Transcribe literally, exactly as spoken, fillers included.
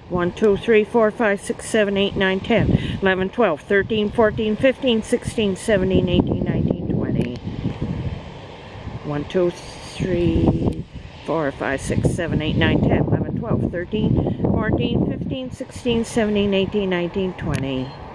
one, two, three, four, five, six, seven, eight, nine, ten, eleven, twelve, thirteen, fourteen, fifteen, sixteen, seventeen, eighteen, nineteen, twenty. one, two, three, four, five, six, seven, eight, nine, ten, eleven, twelve, thirteen, fourteen, fifteen, sixteen, seventeen, eighteen, nineteen, twenty.